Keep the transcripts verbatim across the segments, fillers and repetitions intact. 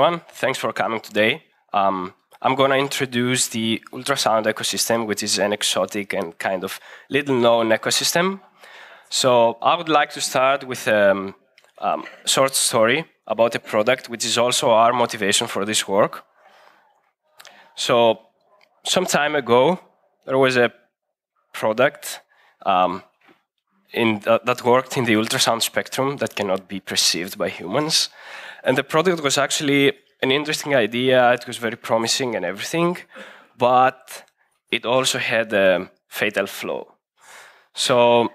everyone. Thanks for coming today. Um, I'm going to introduce the ultrasound ecosystem, which is an exotic and kind of little-known ecosystem. So I would like to start with a um, um, short story about a product, which is also our motivation for this work. So some time ago, there was a product um, in th that worked in the ultrasound spectrum that cannot be perceived by humans. And the product was actually an interesting idea. It was very promising and everything, but it also had a fatal flaw. So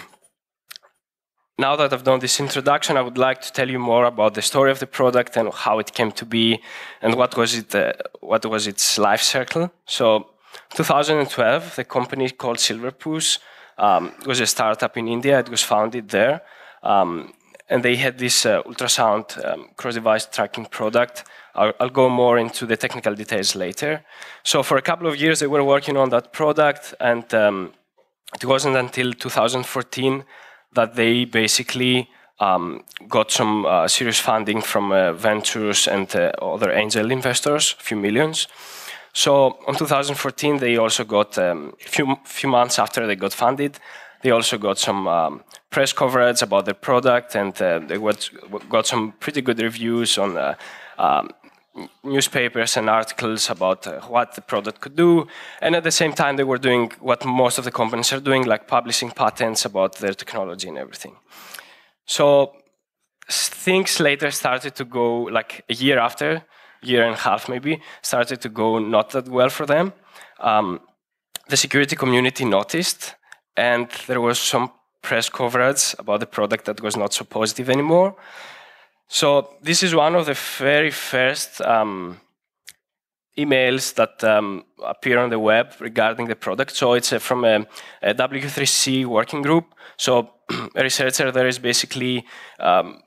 now that I've done this introduction, I would like to tell you more about the story of the product and how it came to be and what was it, uh, what was its life cycle. So two thousand twelve, the company called Silverpuss um, was a startup in India. It was founded there. Um, and they had this uh, ultrasound um, cross-device tracking product. I'll, I'll go more into the technical details later. So for a couple of years, they were working on that product, and um, it wasn't until two thousand fourteen that they basically um, got some uh, serious funding from uh, ventures and uh, other angel investors, a few millions. So in two thousand fourteen, they also got, um, a few, few months after they got funded, they also got some um, press coverage about their product, and uh, they got, got some pretty good reviews on uh, um, newspapers and articles about uh, what the product could do. And at the same time, they were doing what most of the companies are doing, like publishing patents about their technology and everything. So things later started to go, like a year after, year and a half maybe, started to go not that well for them. Um, the security community noticed, and there was some press coverage about the product that was not so positive anymore. So this is one of the very first um, emails that um, appear on the web regarding the product. So it's uh, from a, a W three C working group. So a researcher there is basically um,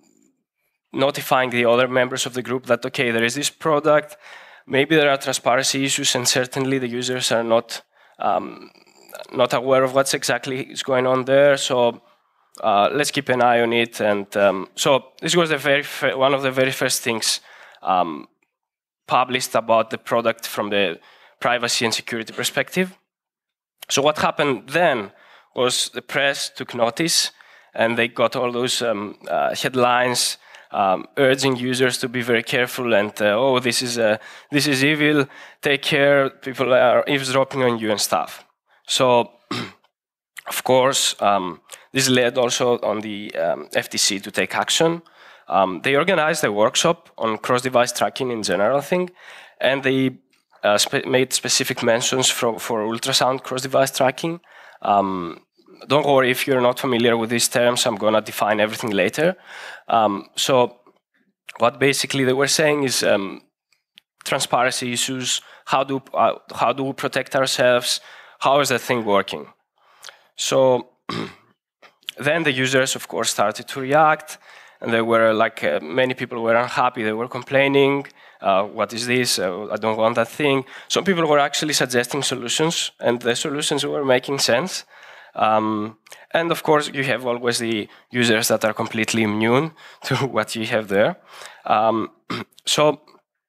notifying the other members of the group that, okay, there is this product, maybe there are transparency issues, and certainly the users are not um, not aware of what's exactly is going on there. So uh, let's keep an eye on it. And um, so this was the very one of the very first things um, published about the product from the privacy and security perspective. So what happened then was the press took notice, and they got all those um, uh, headlines um, urging users to be very careful, and uh, oh, this is uh, this is evil. Take care. People are eavesdropping on you and stuff. So, of course, um, this led also on the um, F T C to take action. Um, they organized a workshop on cross-device tracking in general thing, and they uh, spe made specific mentions for, for ultrasound cross-device tracking. Um, don't worry if you're not familiar with these terms, I'm going to define everything later. Um, so what basically they were saying is um, transparency issues, how do, uh, how do we protect ourselves, how is that thing working? So then the users, of course, started to react, and there were like uh, many people were unhappy. They were complaining, uh, "What is this? Uh, I don't want that thing." Some people were actually suggesting solutions, and the solutions were making sense. Um, and of course, you have always the users that are completely immune to what you have there. Um, so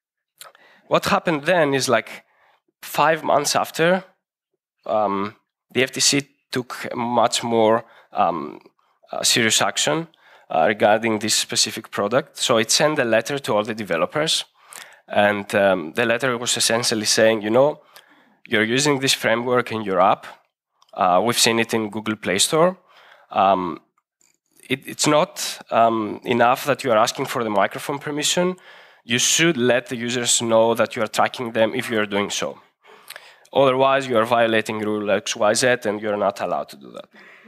what happened then is like five months after. Um, the F T C took much more um, uh, serious action uh, regarding this specific product. So it sent a letter to all the developers, and um, the letter was essentially saying, you know, you're using this framework in your app. Uh, we've seen it in Google Play Store. Um, it, it's not um, enough that you are asking for the microphone permission. You should let the users know that you are tracking them if you are doing so. Otherwise, you are violating rule X Y Z, and you're not allowed to do that.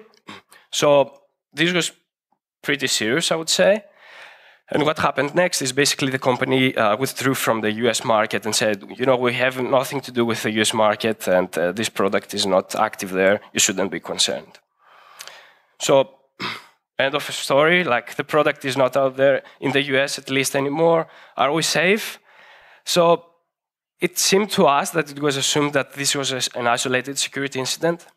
So this was pretty serious, I would say. And what happened next is basically the company uh, withdrew from the U S market and said, you know, we have nothing to do with the U S market, and uh, this product is not active there. You shouldn't be concerned. So end of story, like the product is not out there in the U S at least anymore. Are we safe? So it seemed to us that it was assumed that this was an isolated security incident.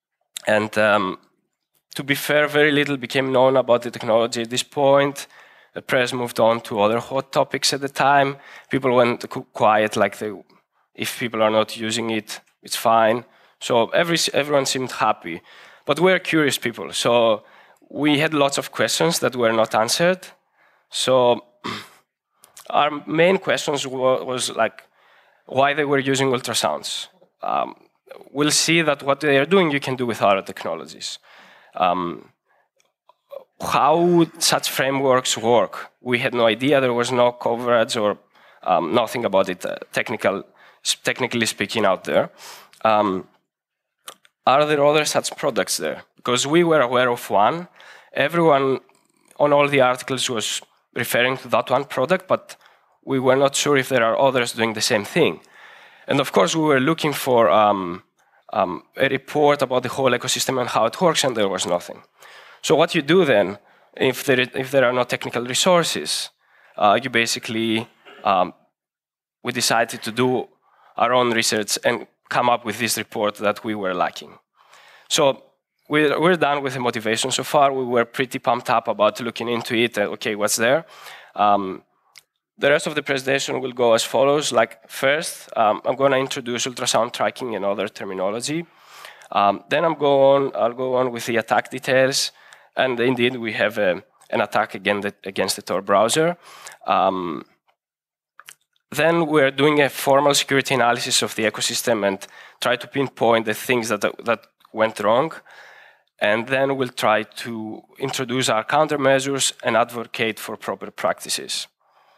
And um, to be fair, very little became known about the technology at this point. The press moved on to other hot topics at the time. People went quiet, like they, if people are not using it, it's fine. So every, everyone seemed happy. But we're curious people, so we had lots of questions that were not answered. So our main questions were, was like, why they were using ultrasounds. Um, we'll see that what they are doing you can do with other technologies. Um, how such frameworks work, we had no idea. There was no coverage or um, nothing about it, uh, technical, technically speaking, out there. Um, are there other such products there? Because we were aware of one. Everyone on all the articles was referring to that one product, but we were not sure if there are others doing the same thing. And of course, we were looking for um, um, a report about the whole ecosystem and how it works, and there was nothing. So what you do then, if there, if there are no technical resources, uh, you basically, um, we decided to do our own research and come up with this report that we were lacking. So we're, we're done with the motivation so far. We were pretty pumped up about looking into it. Uh, okay, what's there? Um, The rest of the presentation will go as follows. Like first, um, I'm going to introduce ultrasound tracking and other terminology. Um, then I'm go on, I'll go on with the attack details. And indeed, we have a, an attack against the, against the Tor browser. Um, then we're doing a formal security analysis of the ecosystem and try to pinpoint the things that, that went wrong. And then we'll try to introduce our countermeasures and advocate for proper practices.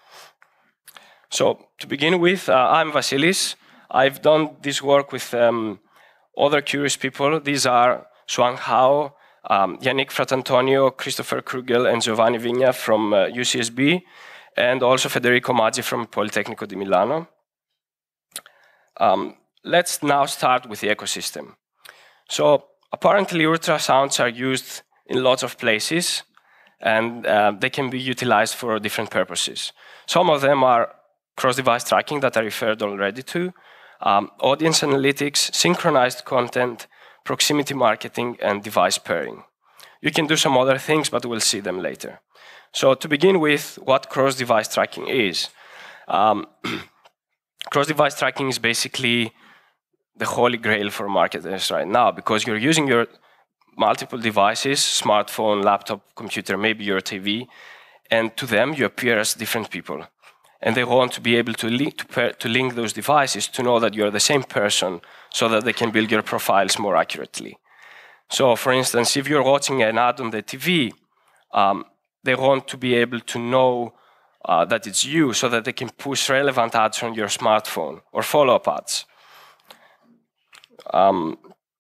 So to begin with, uh, I'm Vasilis. I've done this work with um, other curious people. These are Xuan Hao, um, Yannick Fratantonio, Christopher Krugel, and Giovanni Vigna from uh, U C S B, and also Federico Maggi from Politecnico di Milano. Um, let's now start with the ecosystem. So apparently ultrasounds are used in lots of places, and uh, they can be utilized for different purposes. Some of them are cross-device tracking that I referred already to, um, audience analytics, synchronized content, proximity marketing, and device pairing. You can do some other things, but we'll see them later. So to begin with, what cross-device tracking is. Um, cross-device tracking is basically the holy grail for marketers right now, because you're using your multiple devices, smartphone, laptop, computer, maybe your T V, and to them you appear as different people. And they want to be able to link, to, pair, to link those devices to know that you're the same person so that they can build your profiles more accurately. So for instance, if you're watching an ad on the T V, um, they want to be able to know uh, that it's you so that they can push relevant ads on your smartphone or follow-up ads. Um,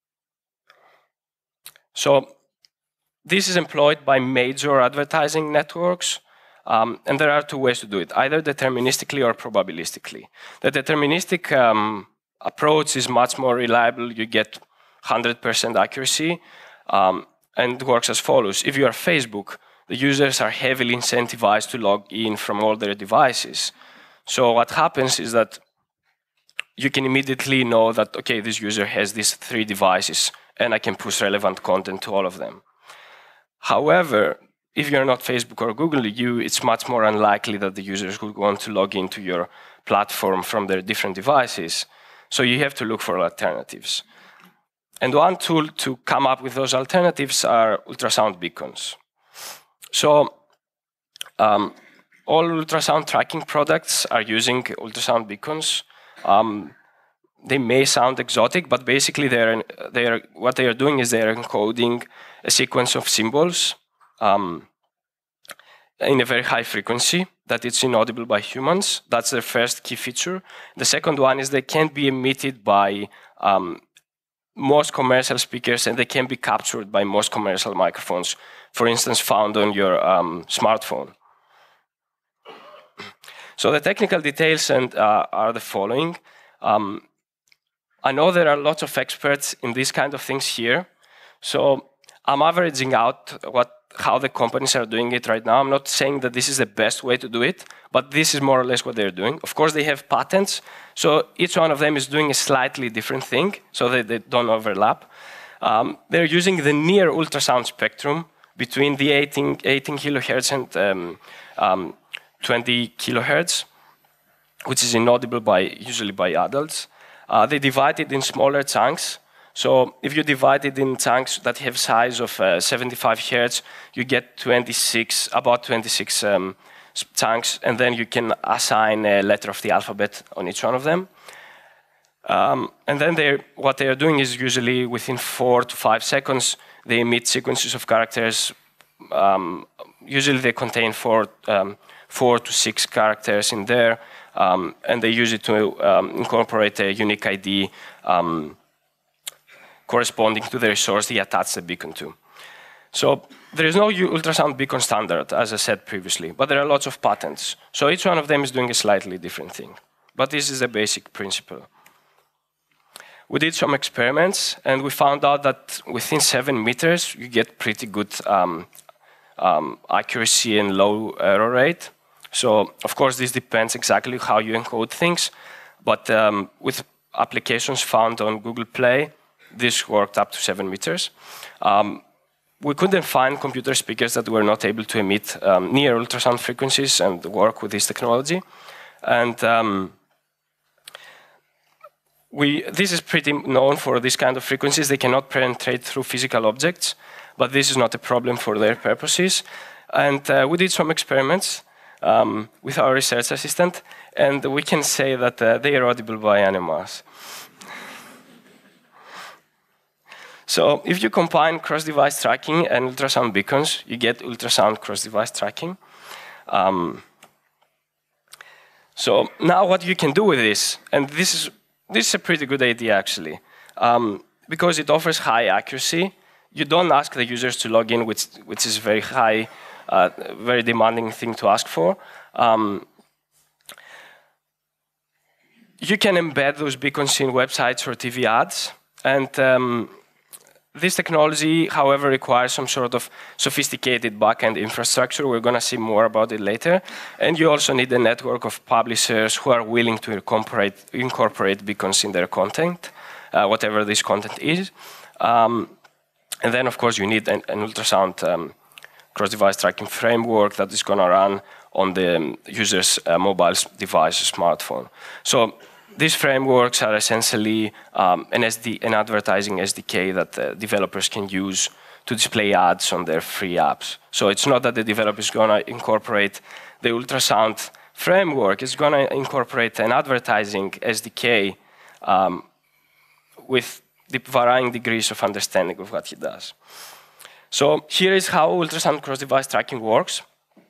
so this is employed by major advertising networks. Um, and there are two ways to do it, either deterministically or probabilistically. The deterministic um, approach is much more reliable. You get one hundred percent accuracy, um, and it works as follows. If you are Facebook, the users are heavily incentivized to log in from all their devices. So what happens is that you can immediately know that, okay, this user has these three devices, and I can push relevant content to all of them. However, if you're not Facebook or Google, you, it's much more unlikely that the users would want to log into your platform from their different devices. So you have to look for alternatives. And one tool to come up with those alternatives are ultrasound beacons. So um, all ultrasound tracking products are using ultrasound beacons. Um, they may sound exotic, but basically they're, they're, what they are doing is they're encoding a sequence of symbols Um, in a very high frequency that it's inaudible by humans. That's their first key feature. The second one is they can't be emitted by um, most commercial speakers, and they can be captured by most commercial microphones, for instance, found on your um, smartphone. So the technical details and, uh, are the following. Um, I know there are lots of experts in these kind of things here, so I'm averaging out what how the companies are doing it right now. I'm not saying that this is the best way to do it, but this is more or less what they're doing. Of course, they have patents, so each one of them is doing a slightly different thing, so that they don't overlap. Um, they're using the near ultrasound spectrum between the eighteen, eighteen kilohertz and um, um, twenty kilohertz, which is inaudible by usually by adults. Uh, they divide it in smaller chunks. So if you divide it in chunks that have size of uh, seventy-five hertz, you get twenty-six, about twenty-six um, chunks, and then you can assign a letter of the alphabet on each one of them. Um, and then they're, what they are doing is usually within four to five seconds, they emit sequences of characters. Um, usually they contain four, um, four to six characters in there, um, and they use it to um, incorporate a unique I D um, corresponding to the resource they attach the beacon to. So there is no ultrasound beacon standard, as I said previously, but there are lots of patents. So each one of them is doing a slightly different thing. But this is the basic principle. We did some experiments, and we found out that within seven meters, you get pretty good um, um, accuracy and low error rate. So, of course, this depends exactly how you encode things. But um, with applications found on Google Play, this worked up to seven meters. Um, we couldn't find computer speakers that were not able to emit um, near ultrasound frequencies and work with this technology. And um, We, this is pretty known for this kind of frequencies. They cannot penetrate through physical objects, but this is not a problem for their purposes. And uh, we did some experiments um, with our research assistant, and we can say that uh, they are audible by animals. So if you combine cross-device tracking and ultrasound beacons, you get ultrasound cross-device tracking. Um, so now what you can do with this, and this is This is a pretty good idea, actually, um, because it offers high accuracy. You don't ask the users to log in, which, which is a very high, uh, very demanding thing to ask for. Um, you can embed those beacons in websites or T V ads, and um, this technology, however, requires some sort of sophisticated backend infrastructure. We're going to see more about it later. And you also need a network of publishers who are willing to incorporate, incorporate beacons in their content, uh, whatever this content is. Um, and then, of course, you need an, an ultrasound um, cross-device tracking framework that is going to run on the user's uh, mobile device, smartphone. So these frameworks are essentially um, an, S D, an advertising S D K that uh, developers can use to display ads on their free apps. So it's not that the developer is going to incorporate the ultrasound framework, it's going to incorporate an advertising S D K um, with the varying degrees of understanding of what he does. So here is how ultrasound cross-device tracking works.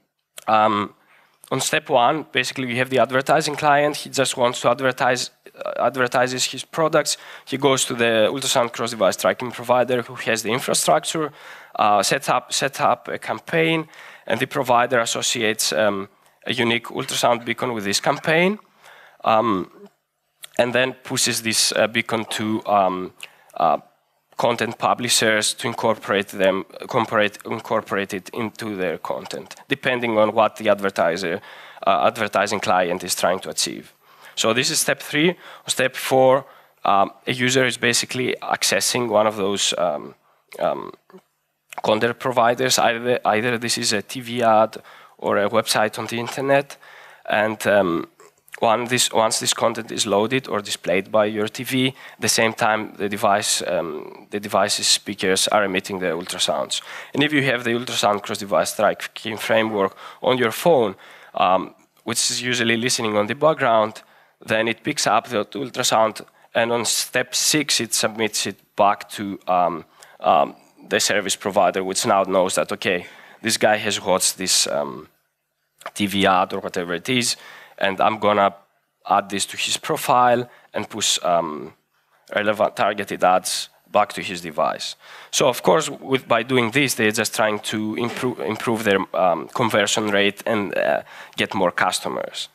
Um, On step one, basically, we have the advertising client. He just wants to advertise, uh, advertises his products. He goes to the ultrasound cross-device tracking provider who has the infrastructure, uh, sets up, set up a campaign, and the provider associates um, a unique ultrasound beacon with this campaign, um, and then pushes this uh, beacon to um, uh, content publishers to incorporate them, incorporate, incorporate it into their content, depending on what the advertiser, uh, advertising client is trying to achieve. So this is step three. Step four, um, a user is basically accessing one of those um, um, content providers. Either, either this is a T V ad or a website on the internet, and um, One, this, once this content is loaded or displayed by your T V, at the same time the device, um, the device's speakers are emitting the ultrasounds. And if you have the ultrasound cross-device tracking framework on your phone, um, which is usually listening on the background, then it picks up the ultrasound, and on step six it submits it back to um, um, the service provider, which now knows that, okay, this guy has watched this um, T V ad or whatever it is, and I'm gonna add this to his profile and push um, relevant targeted ads back to his device. So of course, with, by doing this, they're just trying to improve, improve their um, conversion rate and uh, get more customers.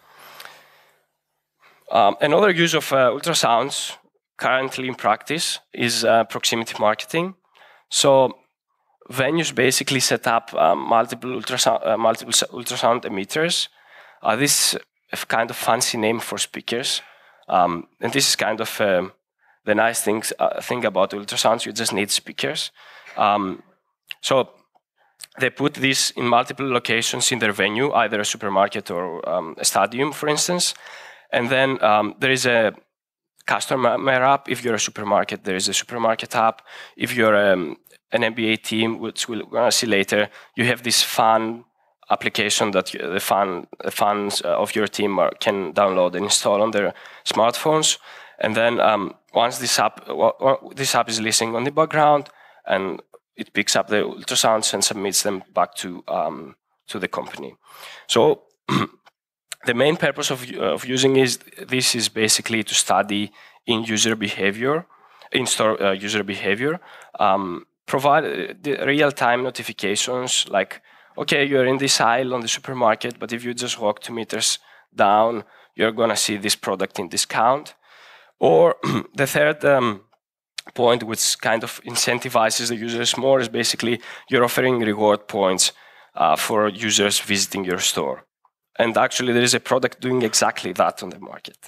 Um, another use of uh, ultrasounds currently in practice is uh, proximity marketing. So venues basically set up um, multiple, ultrasound, uh, multiple ultrasound emitters. Uh, this a kind of fancy name for speakers. Um, and this is kind of um, the nice things, uh, thing about ultrasounds, you just need speakers. Um, so they put this in multiple locations in their venue, either a supermarket or um, a stadium, for instance. And then um, there is a customer app. If you're a supermarket, there is a supermarket app. If you're um, an M B A team, which we're going to see later, you have this fun application that you, the, fan, the fans of your team are, can download and install on their smartphones. And then um, once this app, this app is listening on the background, and it picks up the ultrasounds and submits them back to um, to the company. So the main purpose of, of using is this is basically to study in user behavior, in store uh, user behavior, um, provide the real-time notifications like, okay, you're in this aisle on the supermarket, but if you just walk two meters down, you're gonna see this product in discount. Or the third um, point, which kind of incentivizes the users more, is basically you're offering reward points uh, for users visiting your store. And actually, there is a product doing exactly that on the market.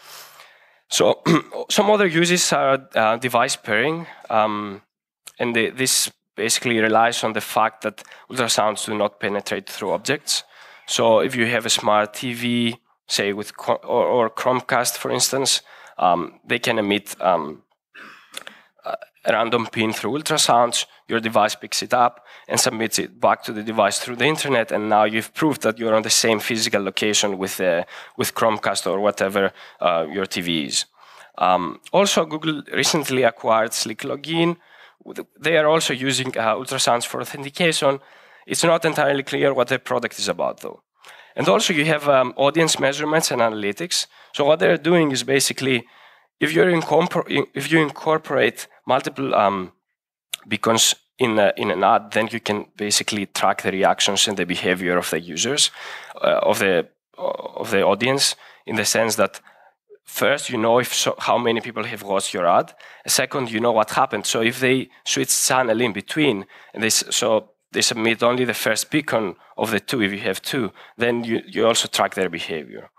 So some other uses are uh, device pairing. Um, and the, this basically relies on the fact that ultrasounds do not penetrate through objects. So if you have a smart T V, say with or, or Chromecast, for instance, um, they can emit um, a random pin through ultrasounds, your device picks it up and submits it back to the device through the internet, and now you've proved that you're on the same physical location with, uh, with Chromecast or whatever uh, your T V is. Um, also, Google recently acquired Slick Login. They are also using uh, ultrasounds for authentication. It's not entirely clear what the product is about, though. And also, you have um, audience measurements and analytics. So what they're doing is basically, if, you're if you incorporate multiple um, beacons in, a, in an ad, then you can basically track the reactions and the behavior of the users, uh, of, the, of the audience, in the sense that first, you know if so, how many people have watched your ad. Second, you know what happened. So if they switch channel in between, and they, so they submit only the first beacon of the two, if you have two, then you, you also track their behavior.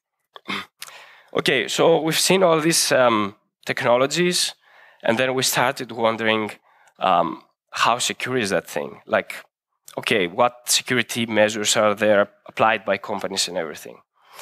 Okay, so we've seen all these um, technologies, and then we started wondering um, how secure is that thing? Like, okay, what security measures are there applied by companies and everything?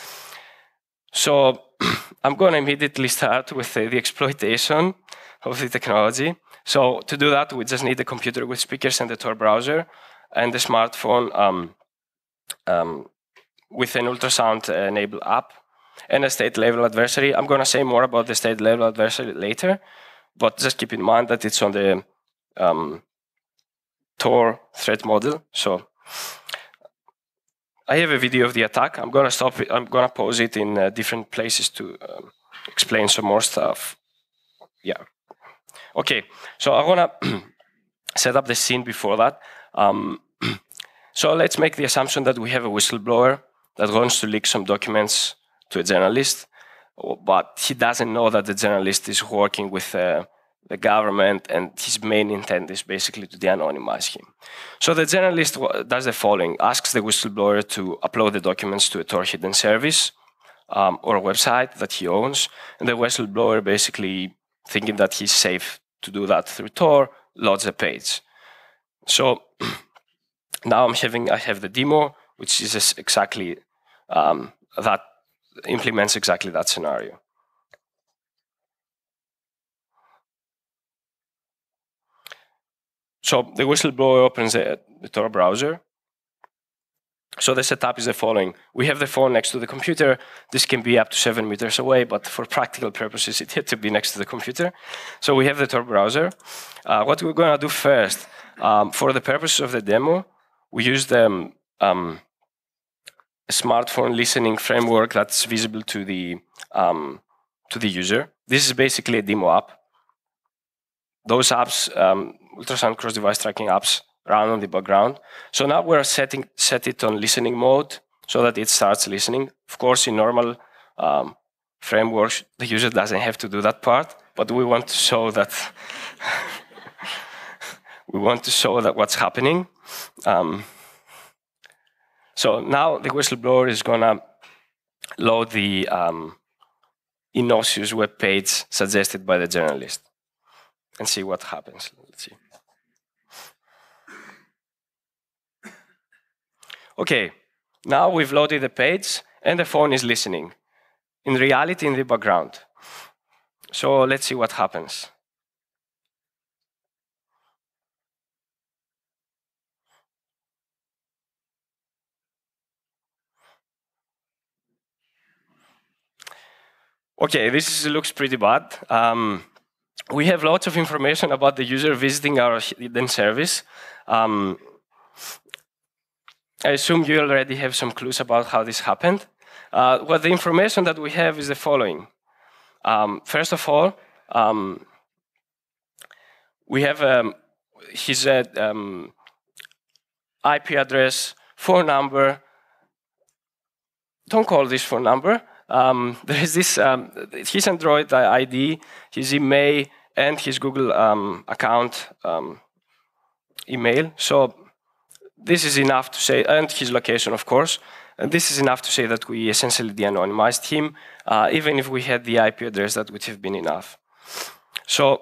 So I'm going to immediately start with uh, the exploitation of the technology. So to do that, we just need a computer with speakers and a Tor browser, and a smartphone um, um, with an ultrasound-enabled app, and a state-level adversary. I'm going to say more about the state-level adversary later, but just keep in mind that it's on the um, Tor threat model. So I have a video of the attack. I'm going to stop it. I'm going to pause it in uh, different places to um, explain some more stuff. Yeah. Okay. So I want to set up the scene before that. Um, so let's make the assumption that we have a whistleblower that wants to leak some documents to a journalist, but he doesn't know that the journalist is working with uh, the government, and his main intent is basically to de-anonymize him. So the journalist does the following: asks the whistleblower to upload the documents to a Tor hidden service um, or a website that he owns, and the whistleblower, basically thinking that he's safe to do that through Tor, loads a page. So now I'm having I have the demo, which is exactly um, that implements exactly that scenario. So the whistleblower opens the, the Tor browser. So the setup is the following. We have the phone next to the computer. This can be up to seven meters away, but for practical purposes, it had to be next to the computer. So we have the Tor browser. Uh, what we're going to do first, um, for the purpose of the demo, we use the um, smartphone listening framework that's visible to the, um, to the user. This is basically a demo app. Those apps, um, ultrasound cross-device tracking apps, run on the background. So now we're setting set it on listening mode so that it starts listening. Of course, in normal um, frameworks, the user doesn't have to do that part, but we want to show that we want to show that what's happening. Um, so now the whistleblower is gonna load the um, innocuous web page suggested by the journalist and see what happens. Let's see. Okay, now we've loaded the page and the phone is listening. In reality, in the background. So let's see what happens. Okay, this looks pretty bad. Um, we have lots of information about the user visiting our hidden service. Um, I assume you already have some clues about how this happened. Uh, well, the information that we have is the following. Um, first of all, um, we have um, his uh, um, I P address, phone number. Don't call this phone number. Um, there is this, um, his Android I D, his email, and his Google um, account um, email. So this is enough to say, and his location, of course. And this is enough to say that we essentially de-anonymized him. Uh, even if we had the I P address, that would have been enough. So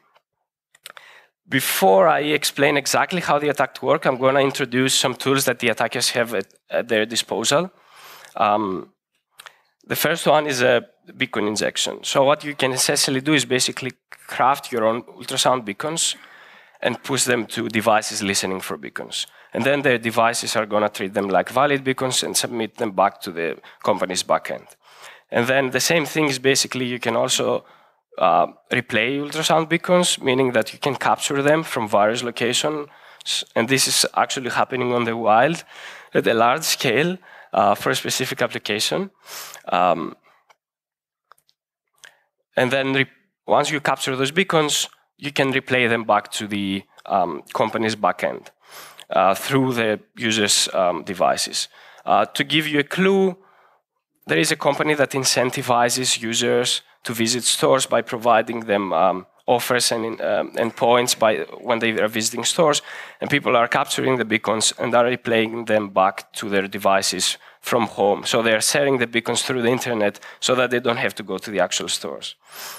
before I explain exactly how the attack works, I'm going to introduce some tools that the attackers have at, at their disposal. Um, the first one is a beacon injection. So what you can essentially do is basically craft your own ultrasound beacons and push them to devices listening for beacons. And then the devices are going to treat them like valid beacons and submit them back to the company's backend. And then the same thing is basically you can also uh, replay ultrasound beacons, meaning that you can capture them from various locations. And this is actually happening on the wild at a large scale uh, for a specific application. Um, and then once you capture those beacons, you can replay them back to the um, company's backend uh, through the user's um, devices. Uh, to give you a clue, there is a company that incentivizes users to visit stores by providing them um, offers and, um, and points by when they are visiting stores, and people are capturing the beacons and are replaying them back to their devices from home. So they are sharing the beacons through the internet so that they don't have to go to the actual stores.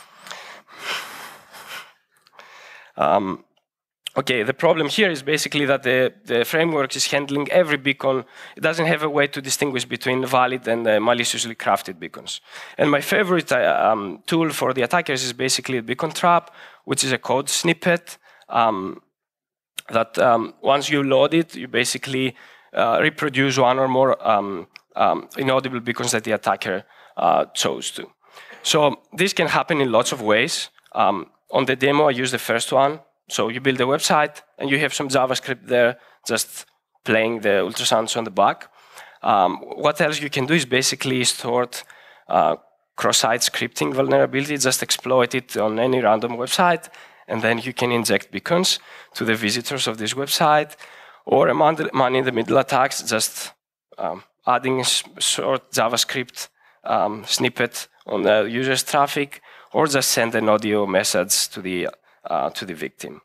Um, okay, the problem here is basically that the, the framework is handling every beacon. It doesn't have a way to distinguish between valid and uh, maliciously crafted beacons. And my favorite uh, um, tool for the attackers is basically a beacon trap, which is a code snippet um, that um, once you load it, you basically uh, reproduce one or more um, um, inaudible beacons that the attacker uh, chose to. So this can happen in lots of ways. Um, On the demo, I use the first one. So you build a website, and you have some JavaScript there just playing the ultrasounds on the back. Um, what else you can do is basically store uh, cross-site scripting vulnerability, just exploit it on any random website, and then you can inject beacons to the visitors of this website, or a man-in-the-middle attacks, just um, adding a short JavaScript um, snippet on the user's traffic, or just send an audio message to the, uh, to the victim.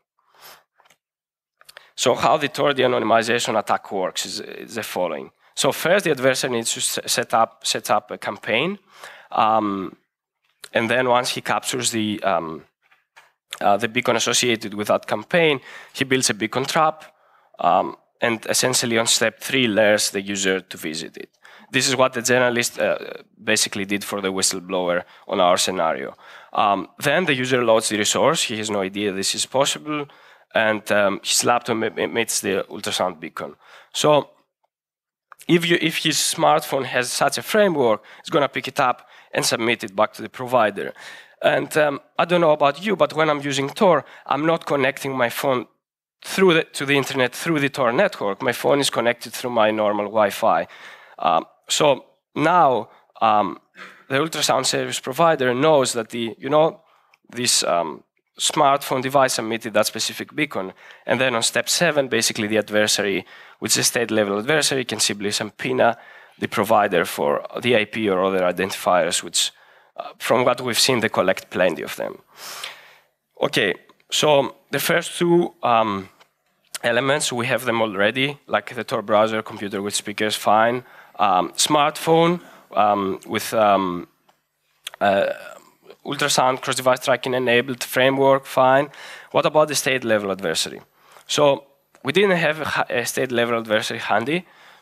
So how the Tor de-anonymization attack works is, is the following. So first, the adversary needs to set up, set up a campaign. Um, and then once he captures the, um, uh, the beacon associated with that campaign, he builds a beacon trap. Um, and essentially on step three, lures the user to visit it. This is what the journalist uh, basically did for the whistleblower on our scenario. Um, then the user loads the resource. He has no idea this is possible. And um, his laptop emits the ultrasound beacon. So if, you, if his smartphone has such a framework, it's going to pick it up and submit it back to the provider. And um, I don't know about you, but when I'm using Tor, I'm not connecting my phone through the, to the internet through the Tor network. My phone is connected through my normal Wi-Fi. Um, so now um, the ultrasound service provider knows that the, you know, this um, smartphone device emitted that specific beacon. And then on step seven, basically the adversary, which is a state-level adversary, can simply subpoena the provider for the I P or other identifiers, which, uh, from what we've seen, they collect plenty of them. Okay, so the first two um, elements, we have them already, like the Tor browser, computer with speakers, fine. Um, smartphone um, with um, uh, ultrasound cross-device tracking enabled framework, fine. What about the state-level adversary? So we didn't have a, a state-level adversary handy,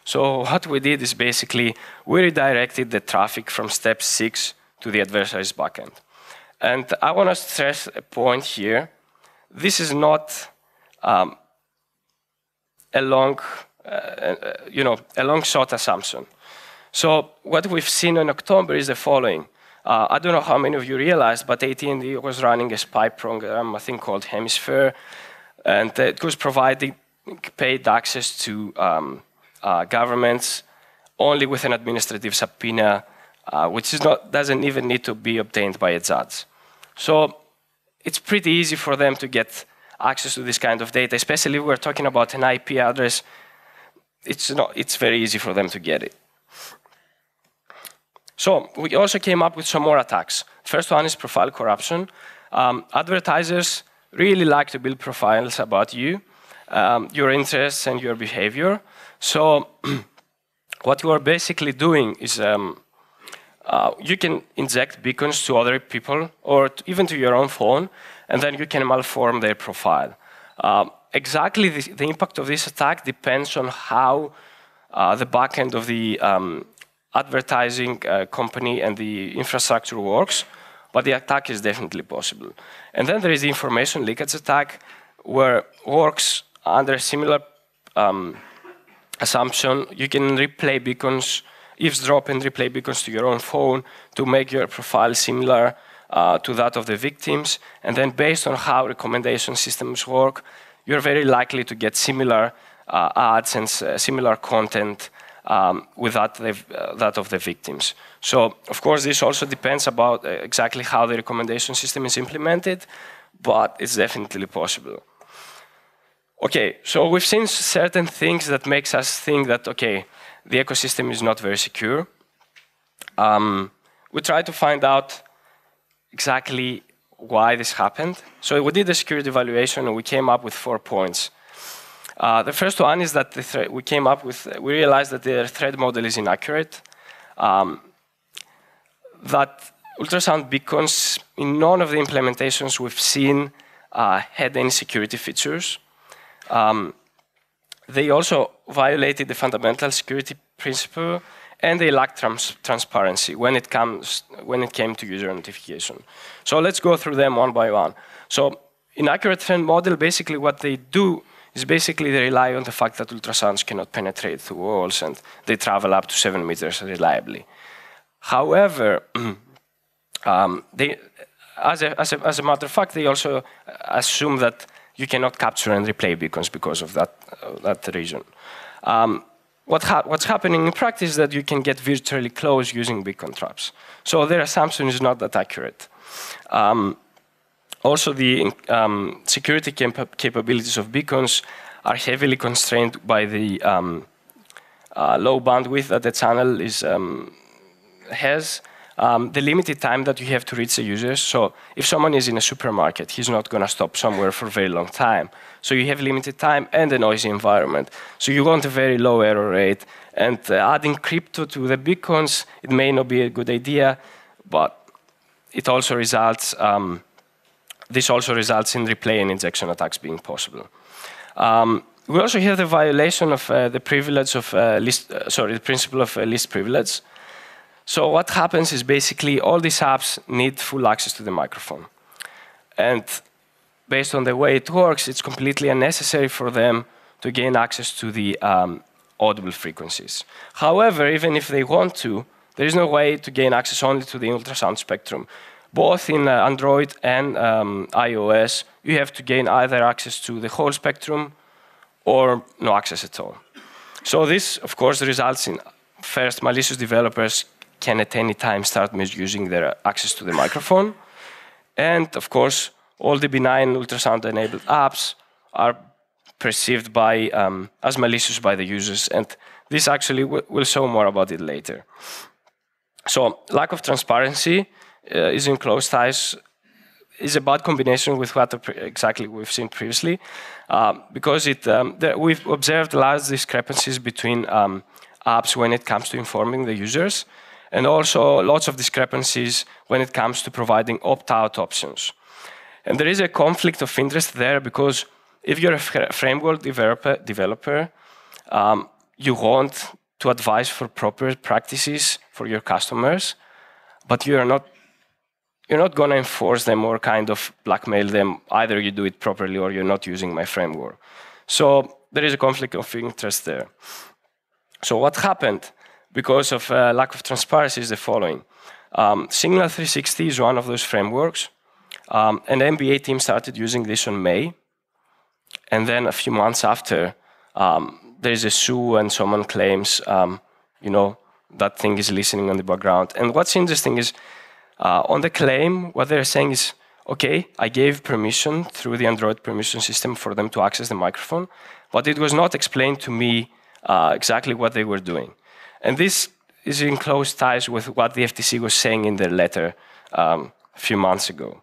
So what we did is basically we redirected the traffic from step six to the adversary's backend. And I want to stress a point here. This is not um, a long, uh, you know, a long shot assumption. So what we've seen in October is the following. Uh, I don't know how many of you realized, but A T and T was running a spy program, I think called Hemisphere, and it was providing paid access to um, uh, governments only with an administrative subpoena, uh, which is not, doesn't even need to be obtained by a judge. So it's pretty easy for them to get access to this kind of data, especially if we're talking about an I P address. It's, not, it's very easy for them to get it. So we also came up with some more attacks. First one is profile corruption. Um, advertisers really like to build profiles about you, um, your interests and your behavior. So what you are basically doing is um, uh, you can inject beacons to other people or to, even to your own phone, and then you can malform their profile. Um, exactly the, the impact of this attack depends on how uh, the backend of the um, advertising uh, company and the infrastructure works, but the attack is definitely possible. And then there is the information leakage attack, where works under a similar um, assumption. You can replay beacons, eavesdrop and replay beacons to your own phone to make your profile similar uh, to that of the victims. And then based on how recommendation systems work, you're very likely to get similar uh, ads and uh, similar content Um, with that, the, uh, that of the victims. So, of course, this also depends about uh, exactly how the recommendation system is implemented, but it's definitely possible. Okay, so we've seen certain things that makes us think that, okay, the ecosystem is not very secure. Um, we tried to find out exactly why this happened. So we did a security evaluation and we came up with four points. Uh, the first one is that the we came up with, we realized that the threat model is inaccurate, um, that ultrasound beacons, in none of the implementations we've seen, uh, had any security features. Um, they also violated the fundamental security principle, and they lacked trans transparency when it, comes, when it came to user notification. So let's go through them one by one. So inaccurate threat model, basically what they do is basically they rely on the fact that ultrasounds cannot penetrate through walls and they travel up to seven meters reliably. However, um, they, as, a, as, a, as a matter of fact, they also assume that you cannot capture and replay beacons because of that, uh, that reason. Um, what ha what's happening in practice is that you can get virtually close using beacon traps. So their assumption is not that accurate. Um, Also, the um, security cap capabilities of beacons are heavily constrained by the um, uh, low bandwidth that the channel is, um, has, um, the limited time that you have to reach the users. So if someone is in a supermarket, he's not going to stop somewhere for a very long time. So you have limited time and a noisy environment. So you want a very low error rate. And uh, adding crypto to the beacons, it may not be a good idea, but it also results um, This also results in replay and injection attacks being possible. Um, we also have the violation of uh, the privilege of uh, list, uh, sorry, the principle of uh, least privilege. So what happens is basically all these apps need full access to the microphone. And based on the way it works, it's completely unnecessary for them to gain access to the um, audible frequencies. However, even if they want to, there is no way to gain access only to the ultrasound spectrum. Both in uh, Android and um, iOS, you have to gain either access to the whole spectrum or no access at all. So this, of course, results in, first, malicious developers can at any time start misusing their access to the microphone. And, of course, all the benign ultrasound-enabled apps are perceived by, um, as malicious by the users. And this actually, we'll show more about it later. So lack of transparency Uh, is in close ties, is a bad combination with what exactly we've seen previously, um, because it, um, there, we've observed large discrepancies between um, apps when it comes to informing the users, and also lots of discrepancies when it comes to providing opt-out options. And there is a conflict of interest there because if you're a framework developer, developer um, you want to advise for proper practices for your customers, but you are not you're not going to enforce them or kind of blackmail them. Either you do it properly or you're not using my framework. So there is a conflict of interest there. So what happened because of uh, lack of transparency is the following. Um, Signal three sixty is one of those frameworks. Um, an M B A team started using this in May. And then a few months after, um, there is a sue and someone claims, um, you know, that thing is listening on the background. And what's interesting is, uh, on the claim, what they're saying is, okay, I gave permission through the Android permission system for them to access the microphone, but it was not explained to me uh, exactly what they were doing. And this is in close ties with what the F T C was saying in their letter um, a few months ago.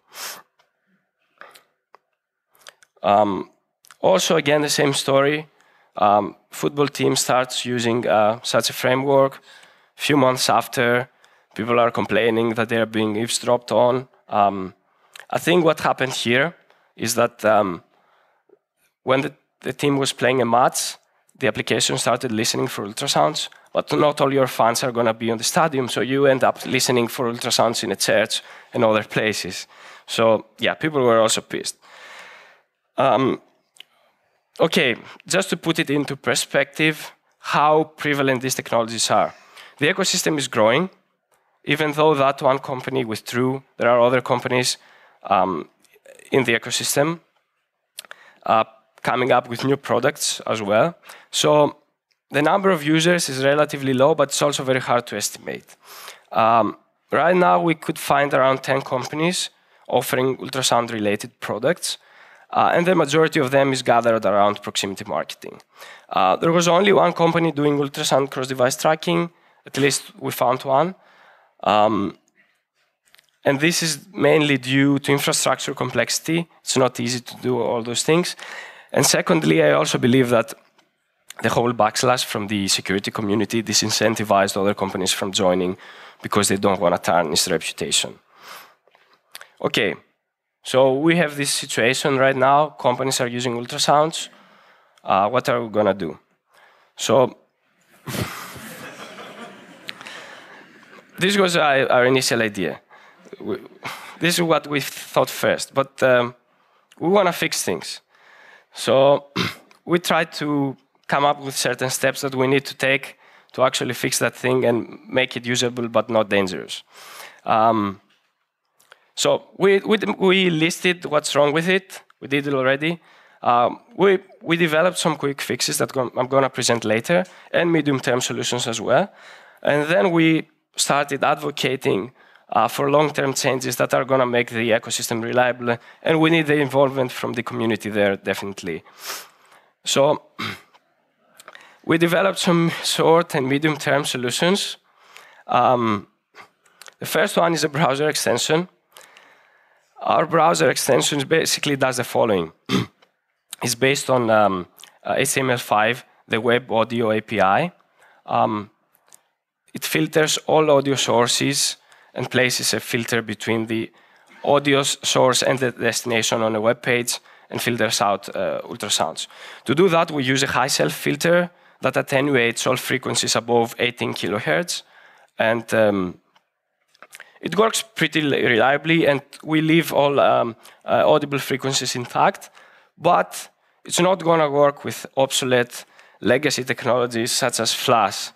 Um, also, again, the same story. Um, football team starts using uh, such a framework. A few months after, people are complaining that they are being eavesdropped on. Um, I think what happened here is that um, when the, the team was playing a match, the application started listening for ultrasounds, but not all your fans are going to be on the stadium, so you end up listening for ultrasounds in a church and other places. So yeah, people were also pissed. Um, okay, just to put it into perspective, how prevalent these technologies are. The ecosystem is growing. Even though that one company withdrew, there are other companies um, in the ecosystem uh, coming up with new products as well. So the number of users is relatively low, but it's also very hard to estimate. Um, right now, we could find around ten companies offering ultrasound-related products, uh, and the majority of them is gathered around proximity marketing. Uh, there was only one company doing ultrasound cross-device tracking, at least we found one. Um, and this is mainly due to infrastructure complexity. It's not easy to do all those things. And secondly, I also believe that the whole backslash from the security community disincentivized other companies from joining because they don't want to tarnish their reputation. Okay, so we have this situation right now. Companies are using ultrasounds. Uh, what are we going to do? So this was our, our initial idea. We, this is what we thought first, but um, we want to fix things. So we tried to come up with certain steps that we need to take to actually fix that thing and make it usable but not dangerous. Um, so we, we, we listed what's wrong with it. We did it already. Um, we, we developed some quick fixes that I'm going to present later, and medium-term solutions as well. And then we started advocating uh, for long-term changes that are going to make the ecosystem reliable, and we need the involvement from the community there, definitely. So we developed some short and medium-term solutions. Um, the first one is a browser extension. Our browser extension basically does the following. It's based on um, uh, H T M L five, the web audio A P I. Um, It filters all audio sources and places a filter between the audio source and the destination on a web page and filters out uh, ultrasounds. To do that, we use a high self filter that attenuates all frequencies above eighteen kilohertz. And um, it works pretty reliably, and we leave all um, uh, audible frequencies intact, but it's not going to work with obsolete legacy technologies such as Flash.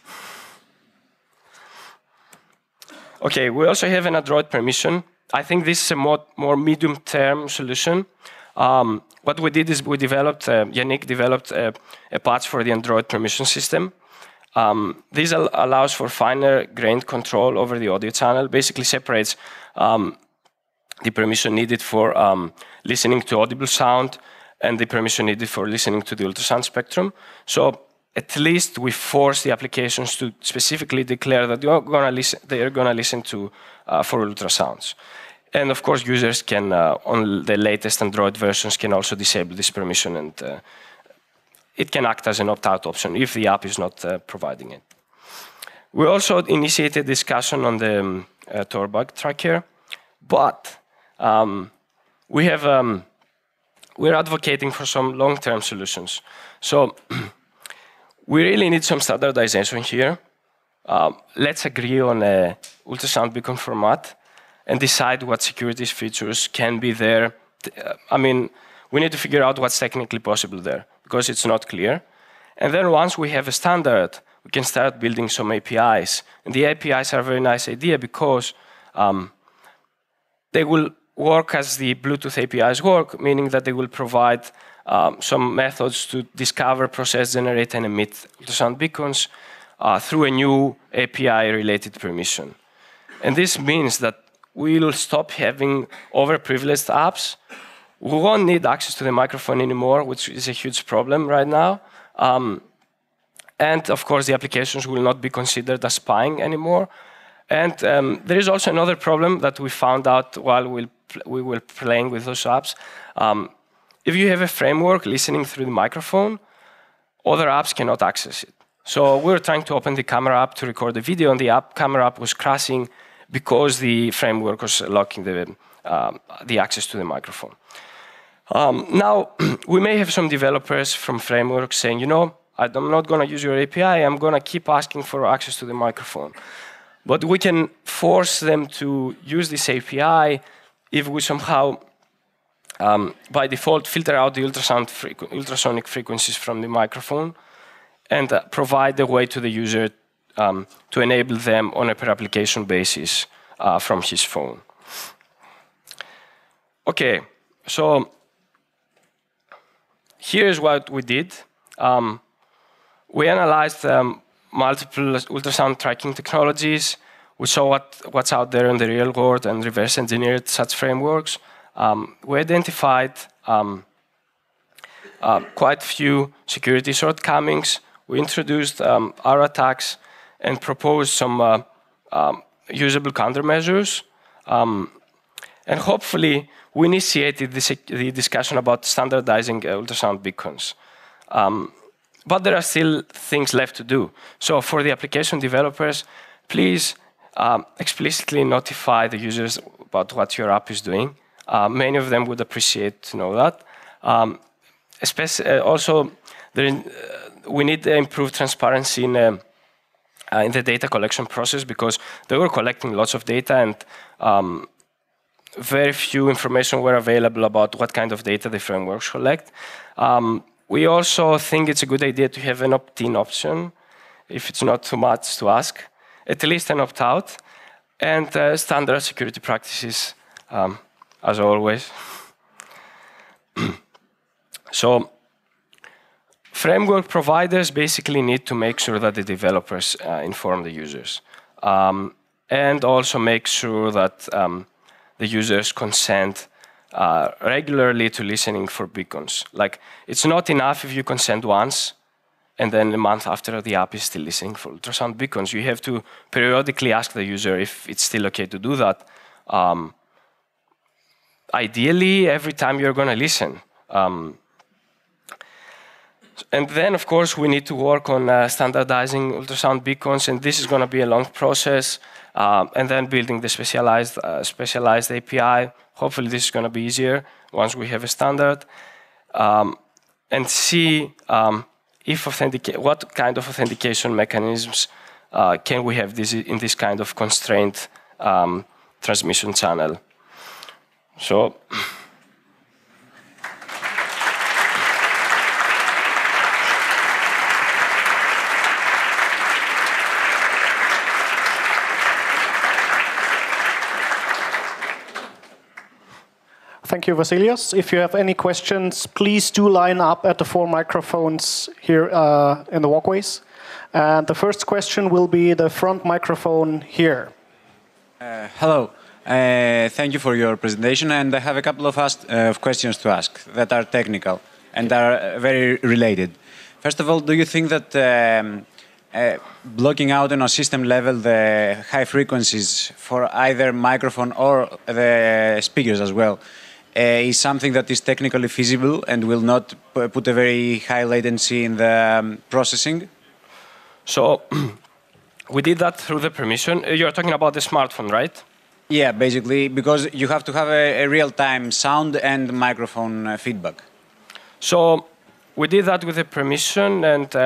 Okay, we also have an Android permission. I think this is a more, more medium-term solution. Um, what we did is we developed, uh, Yannick developed a, a patch for the Android permission system. Um, this al allows for finer-grained control over the audio channel, basically separates um, the permission needed for um, listening to audible sound and the permission needed for listening to the ultrasound spectrum. So at least we force the applications to specifically declare that you're gonna listen, they are going to listen to uh, for ultrasounds. And of course, users can, uh, on the latest Android versions, can also disable this permission, and uh, it can act as an opt-out option if the app is not uh, providing it. We also initiated discussion on the um, uh, Tor bug tracker, but um, we have um, we're advocating for some long-term solutions. So we really need some standardization here. Um, let's agree on a ultrasound beacon format and decide what security features can be there. I mean, we need to figure out what's technically possible there because it's not clear. And then once we have a standard, we can start building some A P Is. And the A P Is are a very nice idea because um, they will work as the Bluetooth A P Is work, meaning that they will provide um, some methods to discover, process, generate, and emit ultrasound beacons uh, through a new A P I-related permission. And this means that we will stop having overprivileged apps. We won't need access to the microphone anymore, which is a huge problem right now. Um, and of course, the applications will not be considered as spying anymore. And um, there is also another problem that we found out while we'll we were playing with those apps. Um, if you have a framework listening through the microphone, other apps cannot access it. So we were trying to open the camera app to record the video, and the app, camera app was crashing because the framework was locking the, um, the access to the microphone. Um, now, we may have some developers from frameworks saying, you know, I'm not going to use your A P I, I'm going to keep asking for access to the microphone. But we can force them to use this A P I if we somehow, um, by default, filter out the ultrasound frequ ultrasonic frequencies from the microphone and uh, provide a way to the user um, to enable them on a per application basis uh, from his phone. Okay, so here's what we did. Um, we analyzed um, multiple ultrasound tracking technologies. We saw what, what's out there in the real world and reverse engineered such frameworks. Um, we identified um, uh, quite a few security shortcomings. We introduced um, our attacks and proposed some uh, um, usable countermeasures. Um, and hopefully, we initiated the, the discussion about standardizing uh, ultrasound beacons. Um, but there are still things left to do. So for the application developers, please um, explicitly notify the users about what your app is doing. Uh, many of them would appreciate to know that. Um, especially, uh, also, there is, uh, we need to improve transparency in, uh, uh, in the data collection process because they were collecting lots of data and um, very few information were available about what kind of data the frameworks collect. Um, we also think it's a good idea to have an opt-in option, if it's not too much to ask, at least an opt-out, and uh, standard security practices, um, as always. So, framework providers basically need to make sure that the developers uh, inform the users, um, and also make sure that um, the users consent uh, regularly to listening for beacons. Like, it's not enough if you consent once and then a month after the app is still listening for ultrasound beacons. You have to periodically ask the user if it's still okay to do that. Um, ideally, every time you're going to listen. Um, and then, of course, we need to work on uh, standardizing ultrasound beacons, and this is going to be a long process. Um, and then building the specialized, uh, specialized A P I. Hopefully this is going to be easier once we have a standard. Um, and see um, if authentic what kind of authentication mechanisms uh, can we have this in this kind of constrained um, transmission channel. So. Thank you, Vasilios. If you have any questions, please do line up at the four microphones here uh, in the walkways. And the first question will be the front microphone here. Uh, hello. Uh, thank you for your presentation. And I have a couple of, asked, uh, of questions to ask that are technical and are very related. First of all, do you think that um, uh, blocking out on a system level the high frequencies for either microphone or the speakers as well Uh, is something that is technically feasible and will not put a very high latency in the um, processing? So we did that through the permission. You're talking about the smartphone, right? Yeah, basically, because you have to have a, a real-time sound and microphone uh, feedback. So we did that with the permission, and um,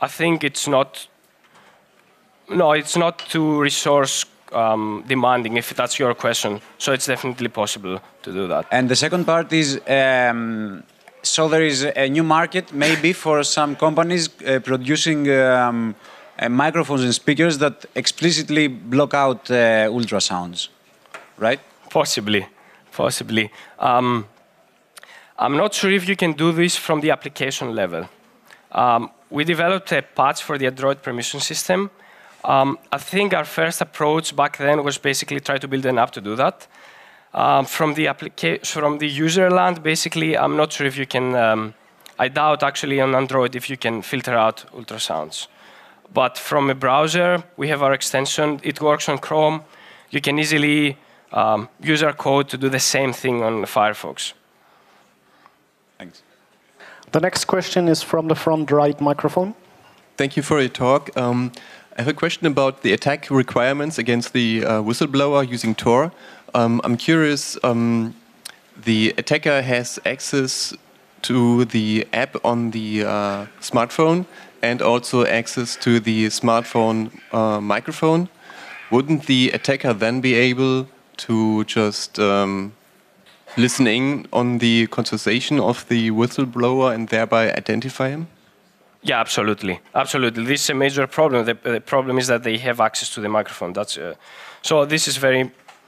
I think it's not. No, it's not too resource um, demanding. If that's your question, so it's definitely possible to do that. And the second part is, um, so there is a new market maybe for some companies uh, producing um, uh, microphones and speakers that explicitly block out uh, ultrasounds, right? Possibly, possibly. Um, I'm not sure if you can do this from the application level. Um, we developed a patch for the Android permission system. Um, I think our first approach back then was basically try to build an app to do that. Um, from the application, from the user land, basically, I'm not sure if you can. Um, I doubt actually on Android if you can filter out ultrasounds. But from a browser, we have our extension. It works on Chrome. You can easily um, use our code to do the same thing on Firefox. Thanks. The next question is from the front right microphone. Thank you for your talk. Um, I have a question about the attack requirements against the uh, whistleblower using Tor. Um, I'm curious, um, the attacker has access to the app on the uh, smartphone and also access to the smartphone uh, microphone. Wouldn't the attacker then be able to just um, listen in on the conversation of the whistleblower and thereby identify him? Yeah, absolutely, absolutely. This is a major problem. The, the problem is that they have access to the microphone. That's uh, so. This is very,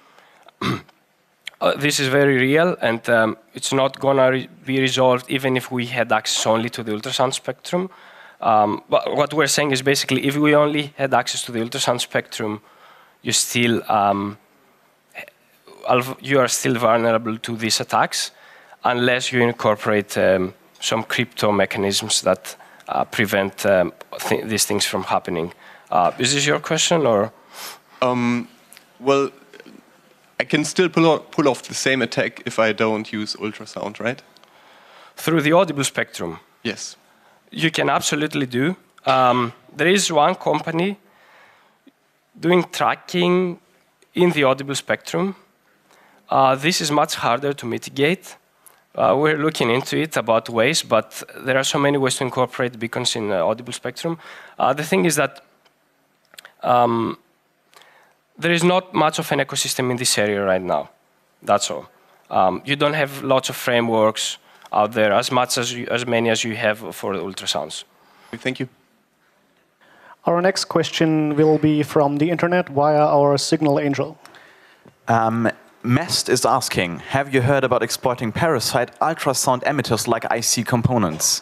uh, this is very real, and um, it's not gonna re be resolved even if we had access only to the ultrasound spectrum. Um, but what we're saying is basically, if we only had access to the ultrasound spectrum, you still um, you are still vulnerable to these attacks, unless you incorporate um, some crypto mechanisms that Uh, prevent um, th these things from happening. Uh, is this your question, or? Um, well, I can still pull, off, pull off the same attack if I don't use ultrasound, right? Through the audible spectrum? Yes. You can absolutely do. Um, there is one company doing tracking in the audible spectrum. Uh, this is much harder to mitigate. Uh, we're looking into it about ways, but there are so many ways to incorporate beacons in uh, audible spectrum. Uh, the thing is that um, there is not much of an ecosystem in this area right now. That's all. Um, you don't have lots of frameworks out there, as much as you, as many as you have for the ultrasounds. Thank you. Our next question will be from the internet via our Signal Angel. Um, Mest is asking, have you heard about exploiting parasite ultrasound emitters like I C components?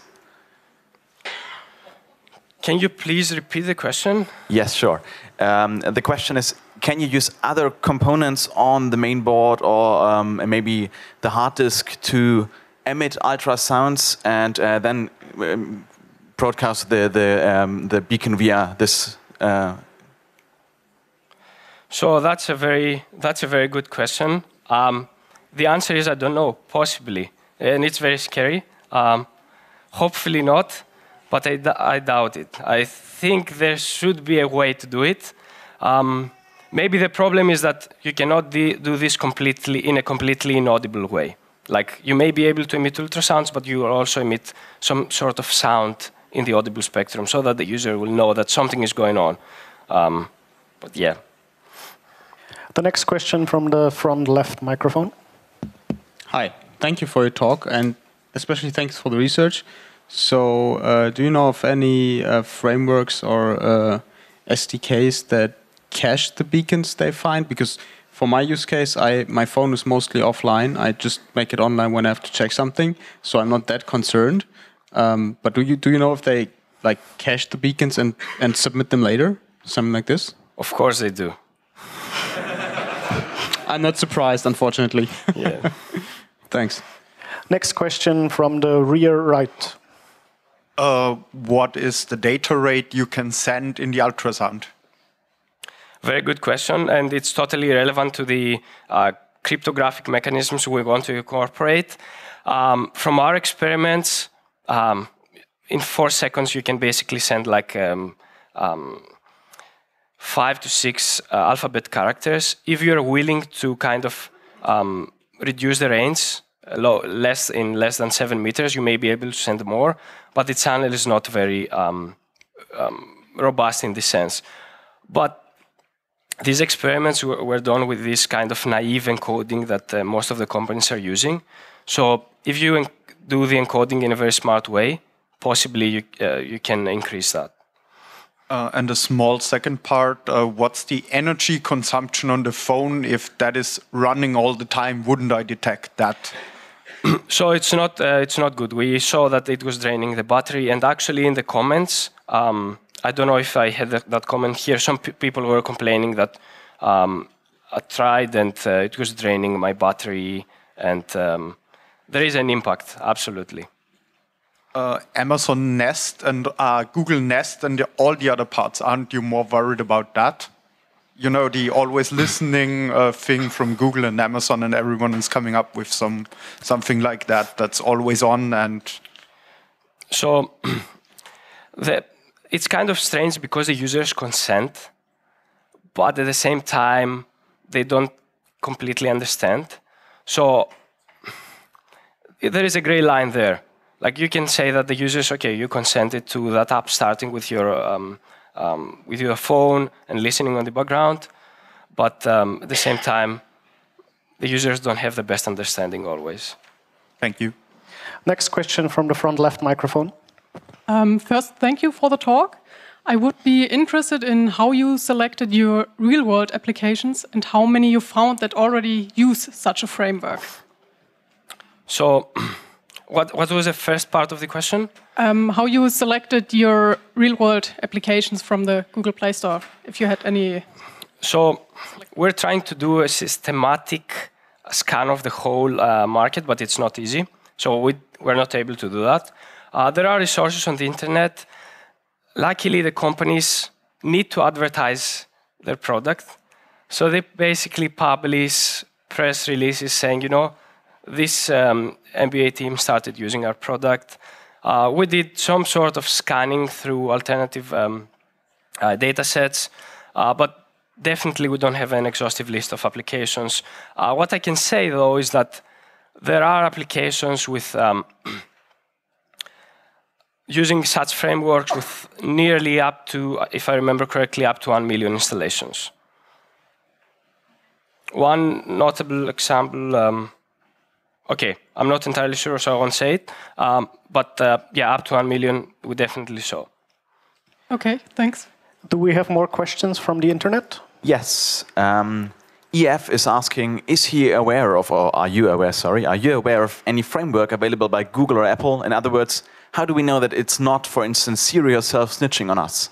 Can you please repeat the question? Yes, sure. Um, the question is, can you use other components on the main board or um, maybe the hard disk to emit ultrasounds and uh, then um, broadcast the, the, um, the beacon via this? Uh, So that's a very that's a very good question. Um, the answer is I don't know, possibly, and it's very scary. Um, hopefully not, but I, I doubt it. I think there should be a way to do it. Um, maybe the problem is that you cannot do this completely in a completely inaudible way. Like you may be able to emit ultrasounds, but you will also emit some sort of sound in the audible spectrum, so that the user will know that something is going on. Um, but yeah. The next question from the front left microphone. Hi, thank you for your talk, and especially thanks for the research. So, uh, do you know of any uh, frameworks or uh, S D Ks that cache the beacons they find? Because for my use case, I my phone is mostly offline. I just make it online when I have to check something, so I'm not that concerned. Um, but do you do you know if they like cache the beacons and and submit them later, something like this? Of course they do. I'm not surprised, unfortunately. Yeah. Thanks. Next question from the rear right. Uh, what is the data rate you can send in the ultrasound? Very good question, and it's totally relevant to the uh, cryptographic mechanisms we want to incorporate. Um, from our experiments, um, in four seconds you can basically send like um, um, five to six uh, alphabet characters. If you're willing to kind of um, reduce the range low, less in less than seven meters, you may be able to send more, but the channel is not very um, um, robust in this sense. But these experiments were, were done with this kind of naive encoding that uh, most of the companies are using. So if you do the encoding in a very smart way, possibly you, uh, you can increase that. Uh, and a small second part, uh, what's the energy consumption on the phone? If that is running all the time, wouldn't I detect that? So it's not, uh, it's not good. We saw that it was draining the battery, and actually in the comments, um, I don't know if I had that, that comment here, some pe people were complaining that um, I tried and uh, it was draining my battery, and um, there is an impact, absolutely. Uh, Amazon Nest and uh, Google Nest and the, all the other parts, aren't you more worried about that? You know, the always listening uh, thing from Google and Amazon, and everyone is coming up with some something like that that's always on. And so the, it's kind of strange because the users consent, but at the same time they don't completely understand. So there is a gray line there. Like you can say that the users, okay, you consented to that app starting with your um, um, with your phone and listening on the background, but um, at the same time, the users don't have the best understanding always. Thank you. Next question from the front left microphone. Um, first, thank you for the talk. I would be interested in how you selected your real-world applications and how many you found that already use such a framework. So. What, what was the first part of the question? Um, how you selected your real-world applications from the Google Play Store, if you had any... So we're trying to do a systematic scan of the whole uh, market, but it's not easy. So we, we're not able to do that. Uh, there are resources on the internet. Luckily, the companies need to advertise their product. So they basically publish press releases saying, you know, this um, M B A team started using our product. Uh, we did some sort of scanning through alternative um, uh, data sets, uh, but definitely we don't have an exhaustive list of applications. Uh, what I can say, though, is that there are applications with um, using such frameworks with nearly up to, if I remember correctly, up to one million installations. One notable example, um, okay, I'm not entirely sure, so I won't say it. Um, but uh, yeah, up to one million, we definitely saw. Okay, thanks. Do we have more questions from the internet? Yes. Um, E F is asking, is he aware of, or are you aware, sorry, are you aware of any framework available by Google or Apple? In other words, how do we know that it's not, for instance, Siri or self-snitching on us?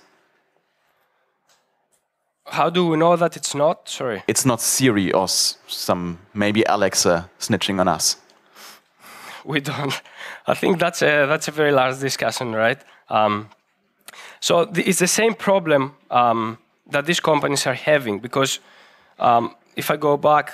How do we know that it's not? Sorry. It's not Siri or some, maybe Alexa snitching on us. We don't. I think that's a, that's a very large discussion, right? Um, so the, it's the same problem um, that these companies are having, because um, if I go back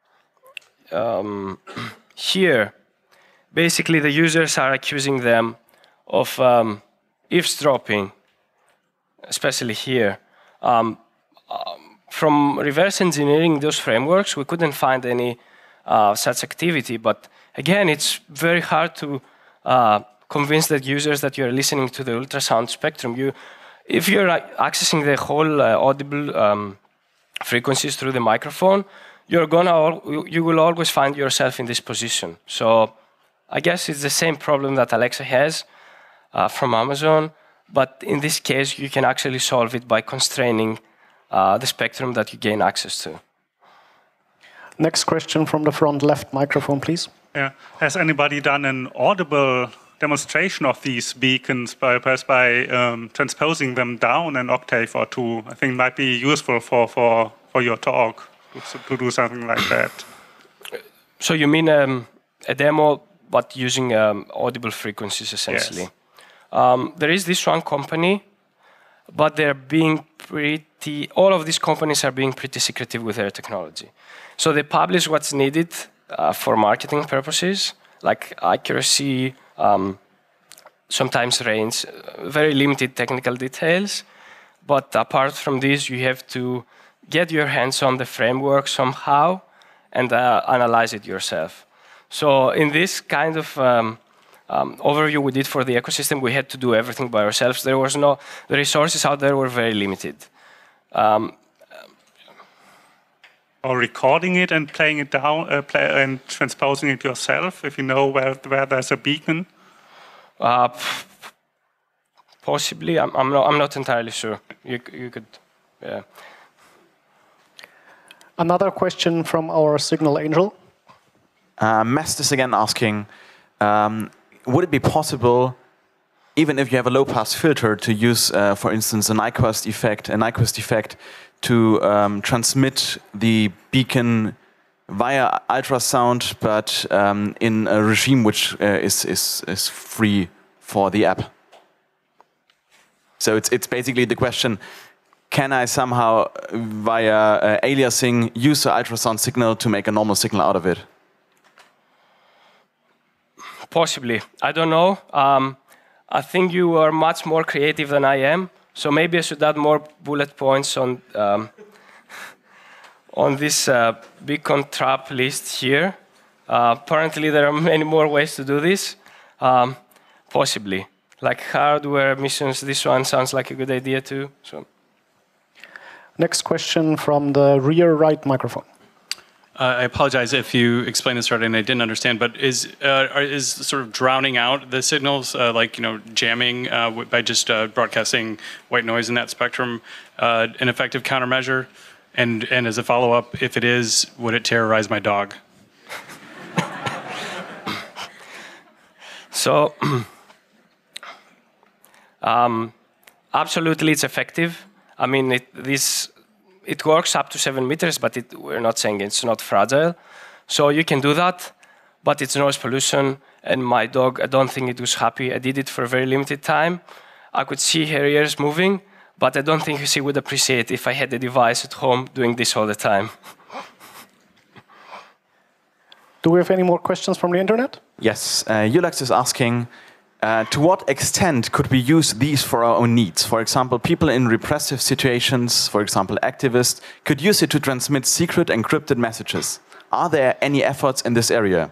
um, here, basically the users are accusing them of um, eavesdropping, especially here. Um, um, from reverse engineering those frameworks, we couldn't find any uh, such activity, but again, it's very hard to uh, convince the users that you're listening to the ultrasound spectrum. You, if you're accessing the whole uh, audible um, frequencies through the microphone, you're gonna al you will always find yourself in this position. So I guess it's the same problem that Alexa has uh, from Amazon, but in this case, you can actually solve it by constraining uh, the spectrum that you gain access to. Next question from the front left microphone, please. Yeah. Has anybody done an audible demonstration of these beacons by perhaps by um, transposing them down an octave or two? I think it might be useful for, for, for your talk to, to do something like that. So you mean um, a demo, but using um, audible frequencies, essentially? Yes. Um, there is this one company, but they're being pretty, all of these companies are being pretty secretive with their technology. So they publish what's needed uh, for marketing purposes, like accuracy, um, sometimes range, uh, very limited technical details. But apart from this, you have to get your hands on the framework somehow and uh, analyze it yourself. So in this kind of um, um, overview we did for the ecosystem, we had to do everything by ourselves. There was no, the resources out there were very limited. Um, or recording it and playing it down uh, play, and transposing it yourself if you know where, where there's a beacon? Uh, possibly, I'm, I'm, not, I'm not entirely sure. You, you could, yeah. Another question from our Signal Angel. Uh, Mestis again asking, um, would it be possible, even if you have a low-pass filter, to use, uh, for instance, a Nyquist effect, a Nyquist effect, to um, transmit the beacon via ultrasound, but um, in a regime which uh, is, is is free for the app? So it's it's basically the question: can I somehow, via uh, aliasing, use the ultrasound signal to make a normal signal out of it? Possibly. I don't know. Um, I think you are much more creative than I am, so maybe I should add more bullet points on um, on this uh, beacon trap list here. Uh, apparently, there are many more ways to do this. Um, possibly, like hardware missions. This one sounds like a good idea too. So. Next question from the rear right microphone. Uh, I apologize if you explained this already and I didn't understand, but is uh, are, is sort of drowning out the signals, uh, like you know, jamming uh, by just uh, broadcasting white noise in that spectrum, uh, an effective countermeasure? And and as a follow-up, if it is, would it terrorize my dog? So, um, absolutely, it's effective. I mean, it, this. It works up to seven meters, but it, we're not saying it's not fragile. So you can do that, but it's noise pollution. And my dog, I don't think it was happy. I did it for a very limited time. I could see her ears moving, but I don't think she would appreciate if I had a device at home doing this all the time. Do we have any more questions from the internet? Yes, uh, Ulex is asking, Uh, to what extent could we use these for our own needs? For example, people in repressive situations, for example, activists, could use it to transmit secret encrypted messages. Are there any efforts in this area?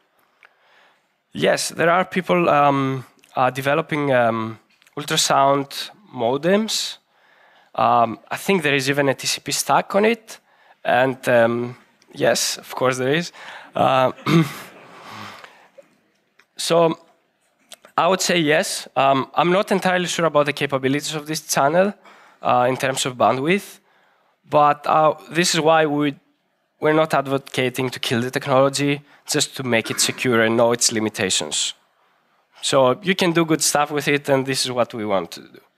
Yes, there are people um, uh, developing um, ultrasound modems. Um, I think there is even a T C P stack on it. And um, yes, of course there is. Uh, so, I would say yes. Um, I'm not entirely sure about the capabilities of this channel uh, in terms of bandwidth, but uh, this is why we, we're not advocating to kill the technology, just to make it secure and know its limitations. So you can do good stuff with it, and this is what we want to do.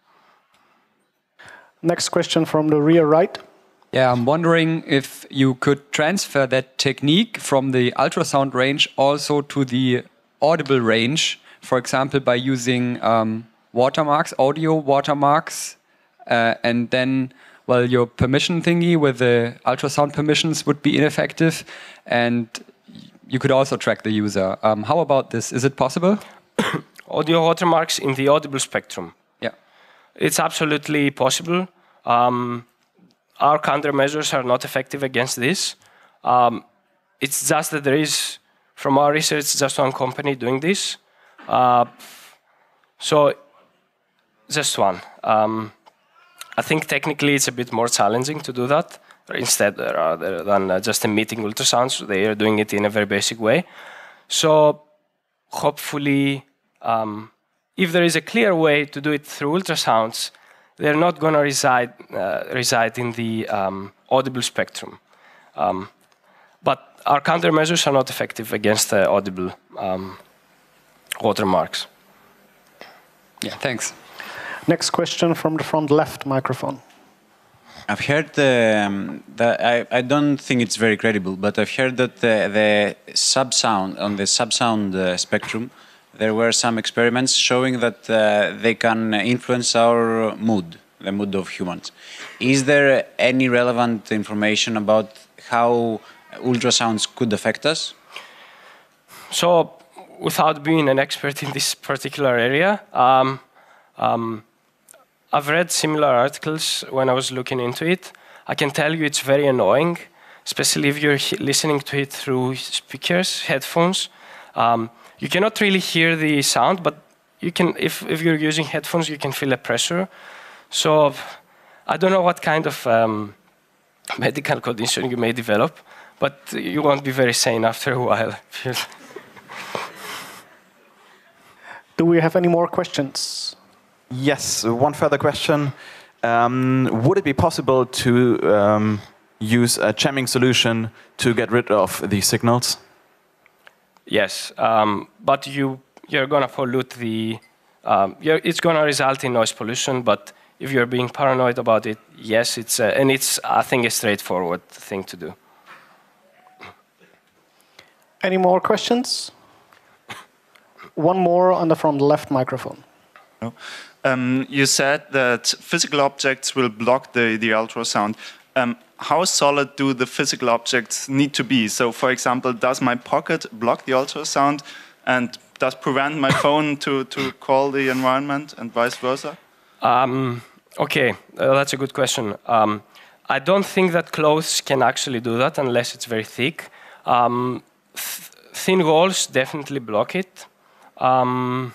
Next question from the rear right. Yeah, I'm wondering if you could transfer that technique from the ultrasound range also to the audible range, for example, by using um, watermarks, audio watermarks, uh, and then, well, your permission thingy with the ultrasound permissions would be ineffective, and you could also track the user. Um, how about this? Is it possible? Audio watermarks in the audible spectrum. Yeah. It's absolutely possible. Um, our countermeasures are not effective against this. Um, it's just that there is, from our research, just one company doing this. Uh, so, just one. Um, I think technically it's a bit more challenging to do that. Instead, rather than uh, just emitting ultrasounds, they are doing it in a very basic way. So, hopefully, um, if there is a clear way to do it through ultrasounds, they're not going to reside uh, reside in the um, audible spectrum. Um, but our countermeasures are not effective against the audible um, watermarks. Yeah, thanks. Next question from the front left microphone. I've heard um, that I, I don't think it's very credible, but I've heard that the, the sub-sound, on the sub-sound uh, spectrum, there were some experiments showing that uh, they can influence our mood, the mood of humans. Is there any relevant information about how ultrasounds could affect us? So, without being an expert in this particular area, um, um, I've read similar articles when I was looking into it. I can tell you it's very annoying, especially if you're listening to it through speakers, headphones. Um, you cannot really hear the sound, but you can, if, if you're using headphones, you can feel a pressure. So I don't know what kind of um, medical condition you may develop, but you won't be very sane after a while. Do we have any more questions? Yes, one further question. Um, would it be possible to um, use a jamming solution to get rid of these signals? Yes, um, but you, you're going to pollute the, um, you're, it's going to result in noise pollution, but if you're being paranoid about it, yes, it's, uh, and it's, I think, a straightforward thing to do. Any more questions? One more on the from the left microphone. Um, you said that physical objects will block the, the ultrasound. Um, how solid do the physical objects need to be? So, for example, does my pocket block the ultrasound and does prevent my phone to, to call the environment and vice versa? Um, okay, uh, that's a good question. Um, I don't think that clothes can actually do that unless it's very thick. Um, th thin walls definitely block it. Um,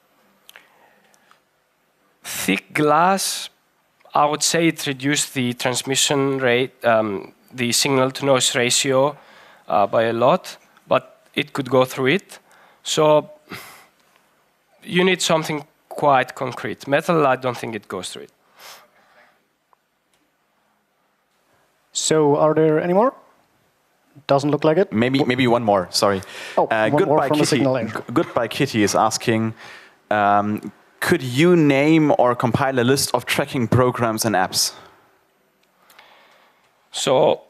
thick glass, I would say it reduced the transmission rate, um, the signal-to-noise ratio uh, by a lot, but it could go through it. So you need something quite concrete. Metal, I don't think it goes through it. So are there any more? Doesn't look like it. Maybe, maybe one more. Sorry. Oh, uh, one more Goodbye from the Kitty. signal G Goodbye Kitty is asking, um, could you name or compile a list of tracking programs and apps? So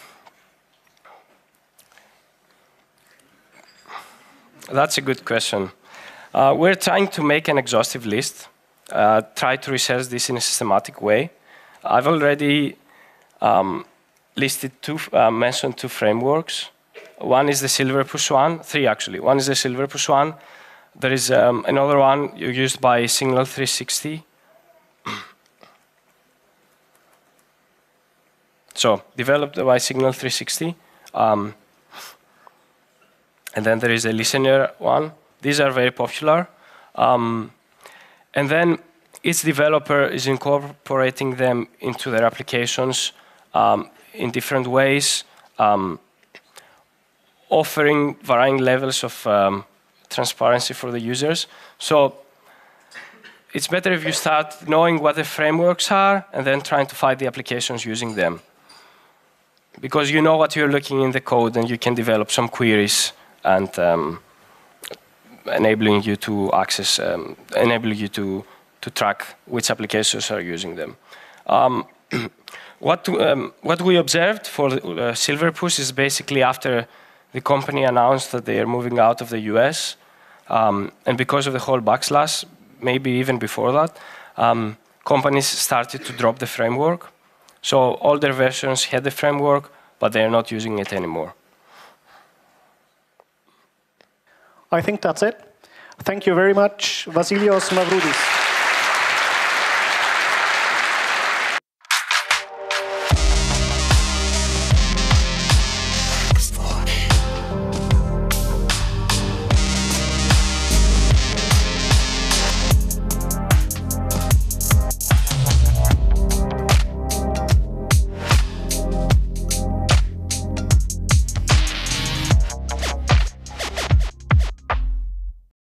that's a good question. Uh, we're trying to make an exhaustive list, uh, try to research this in a systematic way. I've already um, listed two, uh, mentioned two frameworks. One is the Silverpush one, three actually. One is the Silverpush one. There is um, another one used by Signal three sixty. So, developed by Signal three sixty. Um, and then there is a listener one. These are very popular. Um, and then each developer is incorporating them into their applications um, in different ways, um, offering varying levels of um, transparency for the users. So it's better if you start knowing what the frameworks are and then trying to find the applications using them. Because you know what you're looking in the code and you can develop some queries and um, enabling you to access, um, enable you to, to track which applications are using them. Um, what, to, um, what we observed for uh, Silverpush is basically after the company announced that they are moving out of the U S, um, and because of the whole backslash, maybe even before that, um, companies started to drop the framework. So older versions had the framework, but they are not using it anymore. I think that's it. Thank you very much, Vasilios Mavroudis.